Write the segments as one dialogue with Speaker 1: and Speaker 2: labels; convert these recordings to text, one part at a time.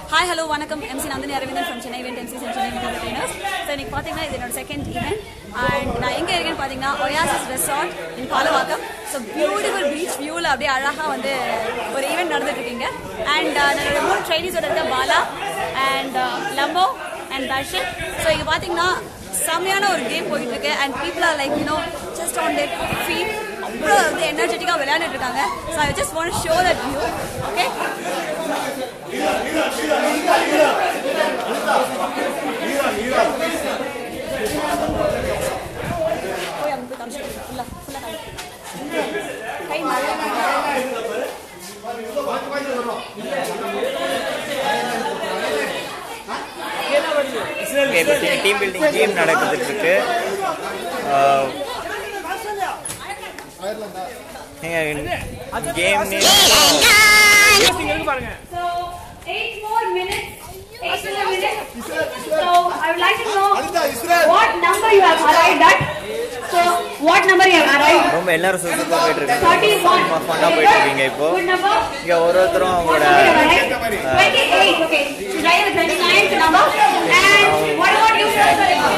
Speaker 1: Hi, hello, vanakkam. MC Nandini Aravindan from Chennai Event Emcee and Chennai Entertainers. So, இன்னைக்கு பாத்தீங்கன்னா இது என்னோட second event and நான் எங்க இருக்கேன்னு பாத்தீங்கன்னா Oasis Resort in Palavakkam. So, beautiful beach viewல அப்படியே அழகா வந்து ஒரு ஈவென்ட் நடந்துட்டு இருக்கீங்க. And என்னோட மூணு ட்ரெயினிஸோட இருக்க Bala and Lambo and Darshan. So, இங்க பாத்தீங்கன்னா செமையான ஒரு கேம் போயிட்டு இருக்கு and people are like, you know, just on their feet. அவ்வளோ வந்து எனர்ஜெட்டிக்காக விளையாண்டுட்டு இருக்காங்க. So I just want show that view. Okay, போய் அங்கே போய் காமிச்சு ஃபுல்லாக கை மழை
Speaker 2: டீம் பில்டிங் கேம் நடக்குதுட்டு இருக்கு. Game name.
Speaker 1: So 8 more minutes. 8 more minutes. So I would like to know what number you have arrived at. So what number you have arrived?
Speaker 2: ரொம்ப எல்லாரும் சூப்பரா போயிட்டு இருக்காங்க.
Speaker 1: 31.
Speaker 2: ஃபன்னா போயிட்டு இருக்கீங்க இப்போ. இங்க ஒவ்வொருத்தரும் அவங்களோட
Speaker 1: 28. Okay. So try the 29th number. And what about you, sir?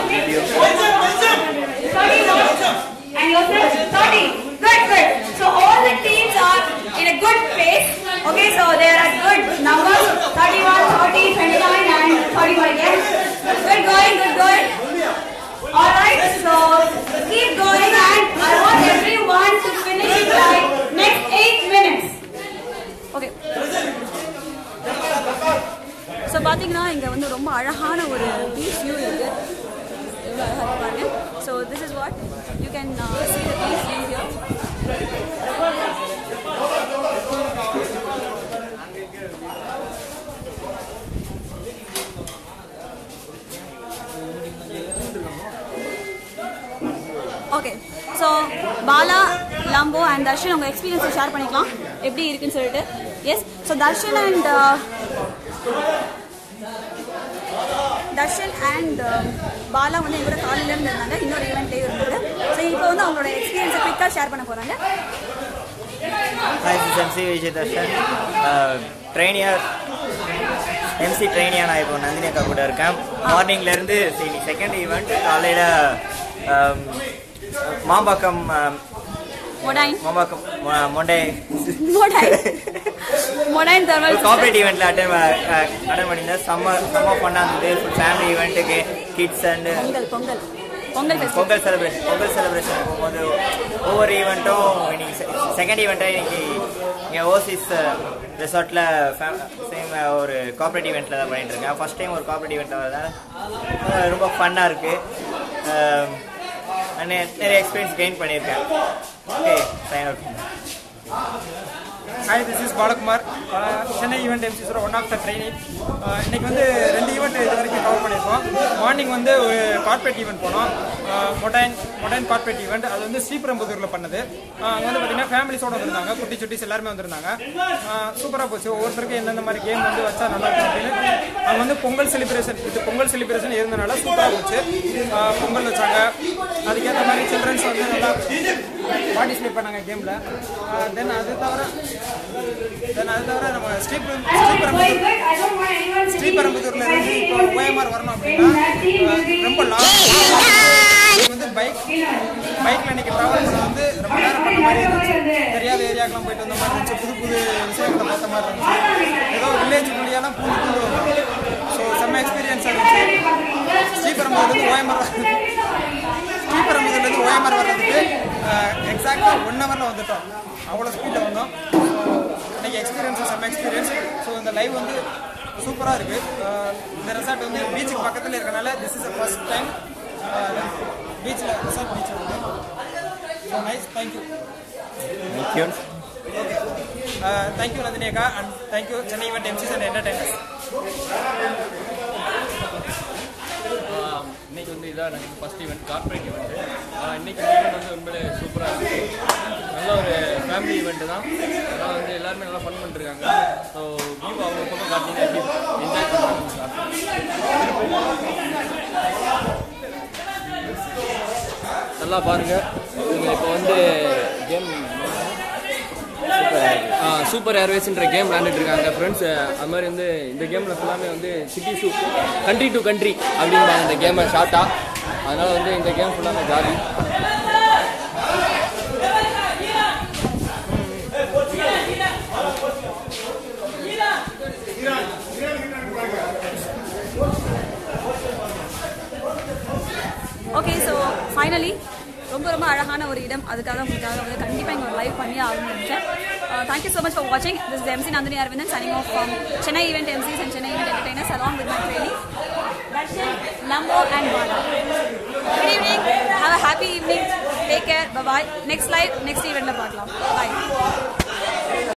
Speaker 1: 31. And yourself 30. Good, good. So all the teams are in a good pace. Okay, so they are at good numbers. 31, 30, 29 and 35. Yes. Good going, good going. Alright, so keep going and I want everyone to finish it like next 8 minutes. Okay. So பாத்தீங்கன்னா இங்க வந்து ரொம்ப அழகான ஒரு beach view இருக்கு. எவ்வளவு அழகா இருக்கு பாருங்க. So this is what you can see the beach view here. Okay, so Bala, Lambo and Darshan உங்க எக்ஸ்பீரியன்ஸை ஷேர் பண்ணிக்கலாம் எப்படி இருக்குன்னு சொல்லிட்டு. Yes, so Darshan and Bala வந்து எங்களோட காலையிலேருந்து இருந்தாங்க, இன்னொரு ஈவெண்ட்லேயும் இருந்தாங்க. ஸோ இப்போ வந்து அவங்களோட எக்ஸ்பீரியன்ஸை குயிக்காக ஷேர் பண்ண போகிறாங்க.
Speaker 2: Hi, this is MC Vijay Darshan. ட்ரெயினியாக எம்சி ட்ரெயினியாக நான் இப்போ நந்தினி அக்கா கூட இருக்கேன். மார்னிங்லேருந்து செகண்ட் ஈவெண்ட் காலையில் மாம்பாக்கம் கார்பரேட் ஈவெண்ட்ல அட்டன் பண்ணியிருந்தேன். செம்ம ஃபன்னாக இருந்தது. ஃபுல் ஃபேமிலி ஈவெண்ட்டுக்கு கிட்ஸ் அண்ட் பொங்கல் செலிப்ரேஷன் போகும்போது ஒவ்வொரு ஈவெண்ட்டும் இன்னைக்கு செகண்ட் ஈவெண்ட்டாக இன்னைக்கு இங்கே ஓசிஸ் ரெசார்ட்டில் சேம் ஒரு கார்பரேட் ஈவெண்ட்டில் தான் பண்ணிட்டு இருக்கேன். ஃபர்ஸ்ட் டைம் ஒரு கார்பரேட் ஈவெண்ட்டில் வரதால் ரொம்ப ஃபன்னாக இருக்குது. நிறைய எக்ஸ்பீரியன்ஸ் கெயின் பண்ணியிருக்கேன். Okay, sign out.
Speaker 3: Hi, this is Balakumar, Chennai Event Emcee one of the trainee. இன்னைக்கு வந்து 2 ஈவெண்ட் இது வரைக்கும் கவர் பண்ணியிருக்கோம். மார்னிங் வந்து ஒரு கார்பரேட் ஈவெண்ட் போனோம், மொடைன் கார்பரேட் ஈவெண்ட். அது வந்து ஸ்ரீபெரும்புதூரில் பண்ணது. அங்கே வந்து பார்த்தீங்கன்னா ஃபேமிலிஸோடு வந்துருந்தாங்க, குட்டி சுட்டிஸ் எல்லாருமே வந்துருந்தாங்க. சூப்பராக போச்சு. ஒவ்வொருத்தருக்கும் எந்தெந்த மாதிரி கேம் வந்து வச்சா நல்லா இருக்கும் அப்படின்னு அங்கே வந்து பொங்கல் செலிப்ரேஷன் இருந்தனால சூப்பராக போச்சு. பொங்கல் வச்சாங்க, அதுக்கேற்ற மாதிரி சில்ட்ரன்ஸ் வந்து நல்லா பார்ட்டிசிபேட் பண்ணாங்க கேமில். தென் அது தவிர நம்ம ஸ்ரீபெரும்புதூர்ல இருந்து இப்போ OMR வரணும் அப்படின்னா ரொம்ப லாங் வந்து பைக்ல இன்னைக்கு டிராவல் பண்ண வந்து ரொம்ப நேரம் பண்ண மாதிரி இருந்துச்சு. தெரியாத ஏரியாக்கெல்லாம் போயிட்டு வந்த மாதிரி இருந்துச்சு. புது விஷயங்களை பார்த்த மாதிரி இருந்துச்சு. ஏதோ வில்லேஜ் வழியெல்லாம் பூந்து வரும். ஸோ செம்ம எக்ஸ்பீரியன்ஸாக இருந்துச்சு. ஸ்ரீபெரும்புதூர்லேருந்து OMR வர்றதுக்கு எக்ஸாக்டாக 1 ஹவரில் வந்துட்டோம். அவ்வளோ ஸ்பீடில் வந்தோம். இன்னைக்கு எக்ஸ்பீரியன்ஸும் செம்ம எக்ஸ்பீரியன்ஸ். ஸோ இந்த லைவ் வந்து சூப்பராக இருக்குது. இந்த ரெசார்ட் வந்து பீச்சுக்கு பக்கத்தில் இருக்கனால this is first time resort beach வந்து. So nice, thank you.
Speaker 2: Okay,
Speaker 3: thank you Nandini அக்கா and thank you Chennai event MCs and entertainers.
Speaker 4: இன்றைக்கி வந்து இதான் எனக்கு ஃபஸ்ட் ஈவெண்ட், கார்பரேட் ஈவெண்ட்டு. இன்றைக்கி ஈவெண்ட் வந்து உண்மையிலே சூப்பராக இருக்குது. நல்ல ஒரு ஃபேமிலி ஈவெண்ட்டு தான். அதனால் வந்து எல்லாருமே நல்லா ஃபன் பண்ணிருக்காங்க. ஸோ வியூ அவங்க பக்கம் காட்டிங்கன்னா எப்படி என்ஜாய் பண்ணுறாங்க. நல்லா பாருங்கள். நீங்கள் இப்போ வந்து கேம் சூப்பர் ஏர்வேஸ்ன்ற கேம் விளையாண்டுட்டு இருக்காங்க ஃப்ரெண்ட்ஸ். அது மாதிரி வந்து இந்த கேமில் ஃபுல்லாமே வந்து சிட்டி டு கண்ட்ரி அப்படின்பாங்க இந்த கேமை ஷார்ட்டாக. அதனால் வந்து இந்த கேம் ஃபுல்லாமே ஜாலி.
Speaker 1: ஓகே, ஸோ ஃபைனலி ரொம்ப அழகான ஒரு இடம். அதுக்காக உங்களுக்காக வந்து கண்டிப்பாக இங்கே ஒரு லைவ் பண்ணி ஆரம்பிச்சேன். Thank you so much for watching. This is MC Nandini Arvindan signing off from Chennai Event Emcees and Chennai Event Entertainers along with my trainees Darshan, Lambo and Bala. Good evening. Have a happy evening. Take care. Bye bye. Next live, next event la paakalam. Bye.